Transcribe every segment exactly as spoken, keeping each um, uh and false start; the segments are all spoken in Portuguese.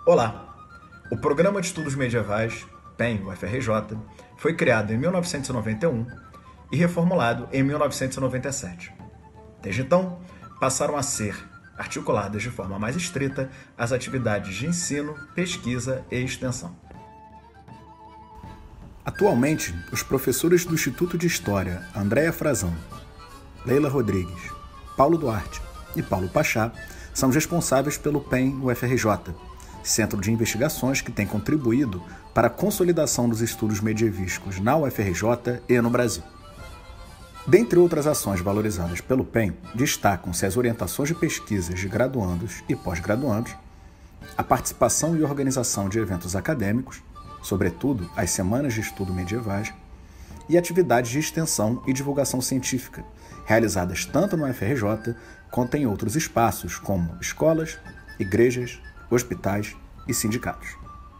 Olá! O Programa de Estudos Medievais, P E M U F R J, foi criado em mil novecentos e noventa e um e reformulado em mil novecentos e noventa e sete. Desde então, passaram a ser articuladas de forma mais estrita as atividades de ensino, pesquisa e extensão. Atualmente, os professores do Instituto de História Andréa Frazão, Leila Rodrigues, Paulo Duarte e Paulo Pachá são responsáveis pelo P E M U F R J, centro de investigações que tem contribuído para a consolidação dos estudos medievísticos na U F R J e no Brasil. Dentre outras ações valorizadas pelo P E M, destacam-se as orientações de pesquisas de graduandos e pós-graduandos, a participação e organização de eventos acadêmicos, sobretudo as semanas de estudo medievais, e atividades de extensão e divulgação científica, realizadas tanto no U F R J quanto em outros espaços como escolas, igrejas, hospitais e sindicatos.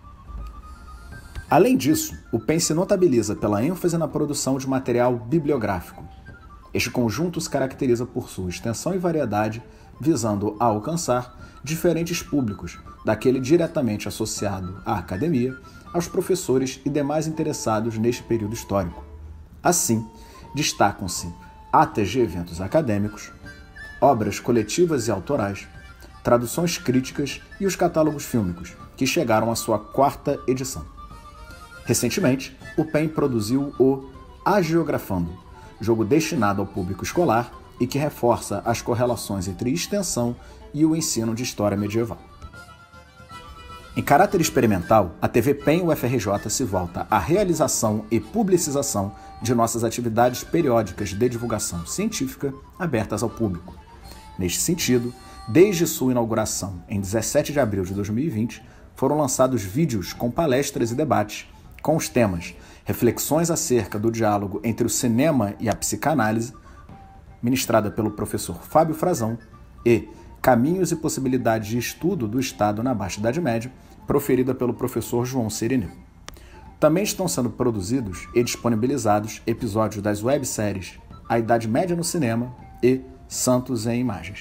Além disso, o P E M se notabiliza pela ênfase na produção de material bibliográfico. Este conjunto se caracteriza por sua extensão e variedade, visando a alcançar diferentes públicos, daquele diretamente associado à academia, aos professores e demais interessados neste período histórico. Assim, destacam-se atas de eventos acadêmicos, obras coletivas e autorais, traduções críticas e os catálogos fílmicos, que chegaram à sua quarta edição. Recentemente, o P E M produziu o Agiografando, jogo destinado ao público escolar e que reforça as correlações entre extensão e o ensino de história medieval. Em caráter experimental, a T V P E M U F R J se volta à realização e publicização de nossas atividades periódicas de divulgação científica abertas ao público. Neste sentido, desde sua inauguração em dezessete de abril de dois mil e vinte, foram lançados vídeos com palestras e debates com os temas Reflexões acerca do diálogo entre o cinema e a psicanálise, ministrada pelo professor Fábio Frazão, e Caminhos e possibilidades de estudo do Estado na Baixa Idade Média, proferida pelo professor João Cirineu. Também estão sendo produzidos e disponibilizados episódios das webséries A Idade Média no Cinema e Santos em Imagens.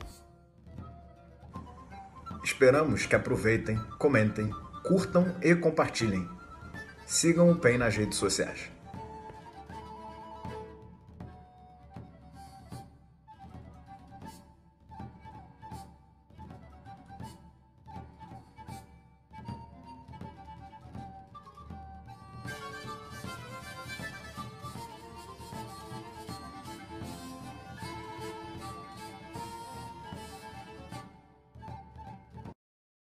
Esperamos que aproveitem, comentem, curtam e compartilhem. Sigam o P E M nas redes sociais.